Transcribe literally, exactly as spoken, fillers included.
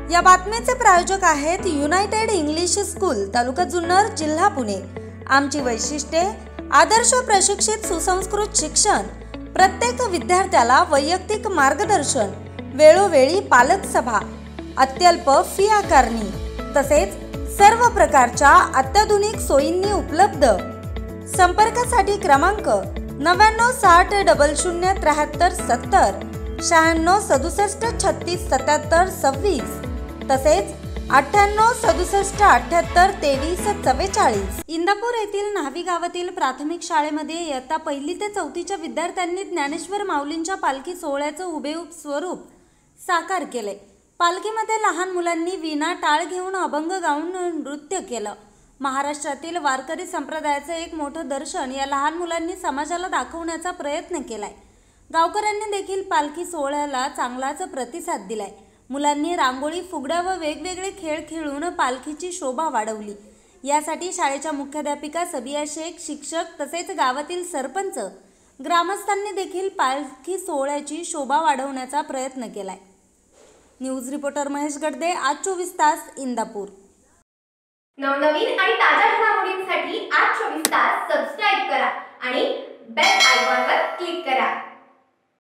या बातमीचे प्रायोजक आहेत united English school, taluka Junnar, जिल्हा पुणे। आमची वैशिष्ट्ये: आदर्श प्रशिक्षित सुसंस्कृत शिक्षण, प्रत्येक विद्यार्थ्याला वैयक्तिक मार्गदर्शन, वेळोवेळी पालक सभा, अत्यल्प फी आकारणी, तसेच सर्व प्रकारच्या अत्याधुनिक सोयींनी उपलब्ध। संपर्कासाठी क्रमांक नव्याण्णव साठ डबल शून्य त्र्याहत्तर सत्तर, शहाण्णव सदुसष्ट छत्तीस सत्याहत्तर सव्वीस, तसेच अठ्ठ्याण्णव सदुसष्ट अठ्ठ्याहत्तर तेवीस चव्वेचाळीस। इंदापूर येथील न्हावी गावातील प्राथमिक शाळेमध्ये इयत्ता पहिली ते चौथीच्या विद्यार्थ्यांनी ज्ञानेश्वर माऊलींच्या पालखी सोहळ्याचं हुबेहूब स्वरूप साकार केले। पालखीमध्ये लहान मुलांनी विणा टाळ घेऊन अभंग गाऊन नृत्य केलं। महाराष्ट्रातील वारकरी संप्रदायाचं एक मोठं दर्शन या लहान मुलांनी समाजाला दाखवण्याचा प्रयत्न केलाय। गावकऱ्यांनी देखील पालखी सोहळ्याला चांगलाच प्रतिसाद दिलाय। मुलांनी रांगोळी, फुगड्या व वेगवेगळे खेळ खेळून पालखीची शोभा वाढवली। यासाठी शाळेच्या मुख्याध्यापिका सबिया शेख, शिक्षक तसेच गावातील सरपंच, ग्रामस्थांनी देखील पालखी सोहळ्याची शोभा वाढवण्याचा प्रयत्न केलाय। न्यूज रिपोर्टर महेश गडदे, आज चोवीस तास, इंदापूर। नवनवीन आणि ताज्या घडामोडींसाठी आज चोवीस तास सबस्क्राइब करा आणि बेल आयकॉनवर क्लिक करा।